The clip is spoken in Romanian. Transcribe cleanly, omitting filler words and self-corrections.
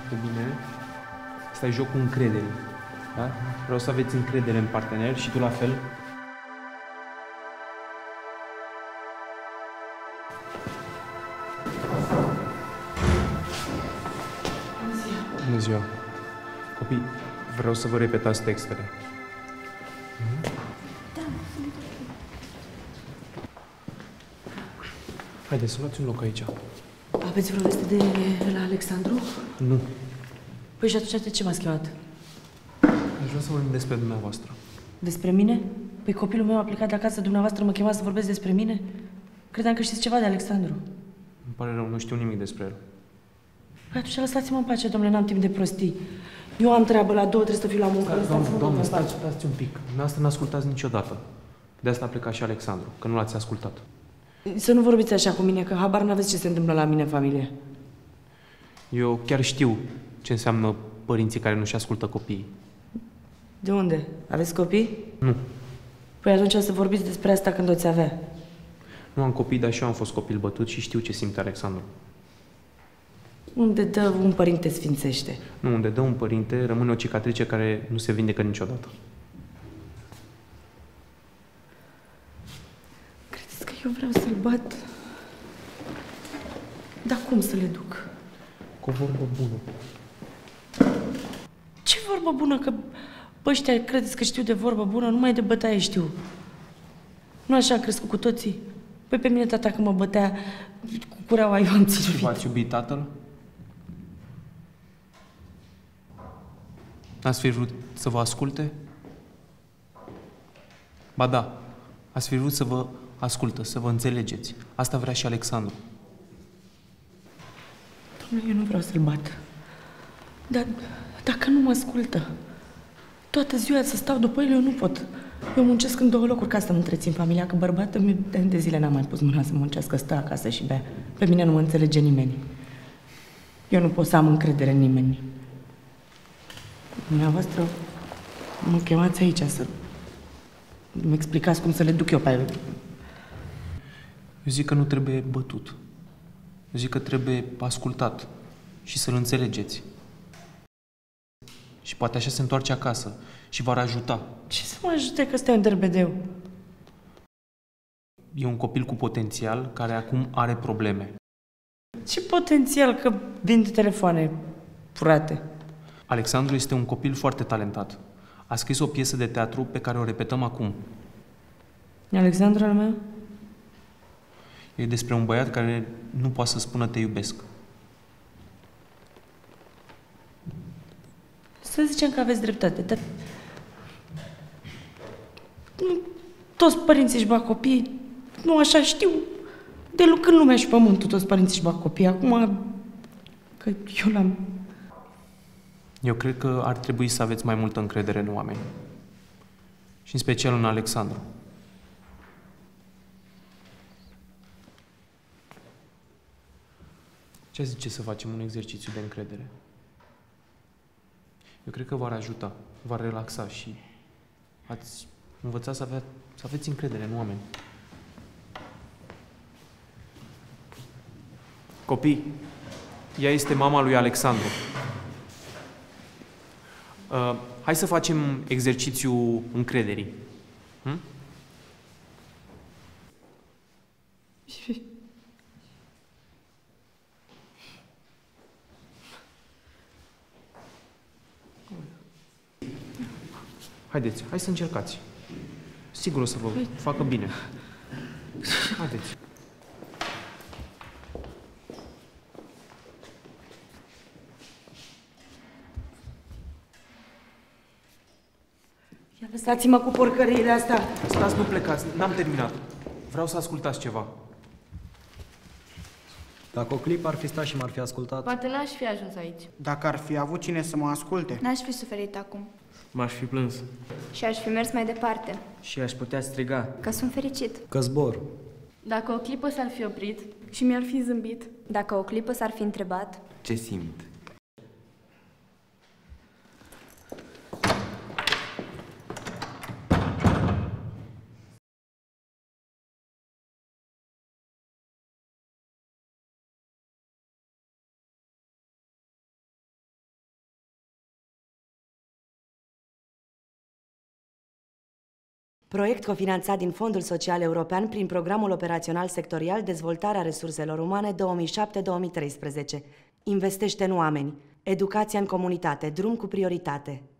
foarte bine. Ăsta e jocul încrederii. Da? Vreau să aveți încredere în partener și tu la fel. Bună ziua! Copii, vreau să vă repetați textele. Haideți să luați un loc aici. Aveți vreo veste de la Alexandru? Nu. Păi și atunci de ce m-ați chemat? Aș vrea să vorbim despre dumneavoastră. Despre mine? Păi copilul meu a plecat de acasă, dumneavoastră mă chemați să vorbesc despre mine? Credeam că știți ceva de Alexandru. Îmi pare rău, nu știu nimic despre el. Păi atunci lăsați-mă în pace, domnule, n-am timp de prostii. Eu am treabă la 2, trebuie să fiu la muncă. Doamne, stați un pic. Dumneavoastră n-ascultați niciodată. De asta a plecat și Alexandru, că nu l-ați ascultat. Să nu vorbiți așa cu mine, că habar n-aveți ce se întâmplă la mine în familie. Eu chiar știu ce înseamnă părinții care nu-și ascultă copiii. De unde? Aveți copii? Nu. Păi atunci să vorbiți despre asta când o ți avea. Nu am copii, dar și eu am fost copil bătut și știu ce simte Alexandru. Unde dă un părinte sfințește? Nu, unde dă un părinte, rămâne o cicatrice care nu se vindecă niciodată. Credeți că eu vreau să-l bat? Dar cum să le duc? Cu o vorbă bună. Ce vorbă bună? Că ăștia credeți că știu de vorbă bună? Numai de bătaie știu. Nu așa am crescut cu toții? Păi pe mine tata când mă bătea cu cureaua eu am ținut. Și v-ați iubit tatăl? N-ați fi vrut să vă asculte? Ba da, ați fi vrut să vă ascultă, să vă înțelegeți. Asta vrea și Alexandru. Dom'le, eu nu vreau să-l bat. Dar dacă nu mă ascultă, toată ziua să stau după el, eu nu pot. Eu muncesc în 2 locuri ca să-mi întrețin familia, că bărbatul meu de ani de zile n-am mai pus mâna să muncească, stă acasă și bea. Pe mine nu mă înțelege nimeni. Eu nu pot să am încredere în nimeni. Dumneavoastră mă chemați aici să îmi explicați cum să le duc eu pe ele. Eu zic că nu trebuie bătut. Eu zic că trebuie ascultat și să-l înțelegeți. Și poate așa se întoarce acasă și v-ar ajuta. Ce să mă ajute că stai un derbedeu? E un copil cu potențial care acum are probleme. Ce potențial că vinde telefoane furate? Alexandru este un copil foarte talentat. A scris o piesă de teatru pe care o repetăm acum. Alexandru al meu? E despre un băiat care nu poate să spună te iubesc. Să zicem că aveți dreptate, dar... Nu, toți părinții își bag copii, nu așa știu. De lucrând lumea și pământul, toți părinții își bag copii. Acum, că eu l-am... Eu cred că ar trebui să aveți mai multă încredere în oameni. Și în special în Alexandru. Ce zice să facem un exercițiu de încredere? Eu cred că v-ar ajuta, v-ar relaxa și ați învățat să aveți încredere în oameni. Copii, ea este mama lui Alexandru. Hai să facem exercițiul încrederii. Hm? Haideți, hai să încercați. Sigur o să vă facă bine. Haideți. Ia lăsați-mă cu porcăriile astea. Stați, nu plecați, n-am terminat. Vreau să ascultați ceva. Dacă o clipă ar fi stat și m-ar fi ascultat... Poate n-aș fi ajuns aici. Dacă ar fi avut cine să mă asculte. N-aș fi suferit acum. M-aș fi plâns. Și aș fi mers mai departe. Și aș putea striga. Că sunt fericit. Că zbor. Dacă o clipă s-ar fi oprit Și mi-ar fi zâmbit. Dacă o clipă s-ar fi întrebat. Ce simt? Proiect cofinanțat din Fondul Social European prin Programul Operațional Sectorial Dezvoltarea Resurselor Umane 2007-2013. Investește în oameni. Educația în comunitate. Drum cu prioritate.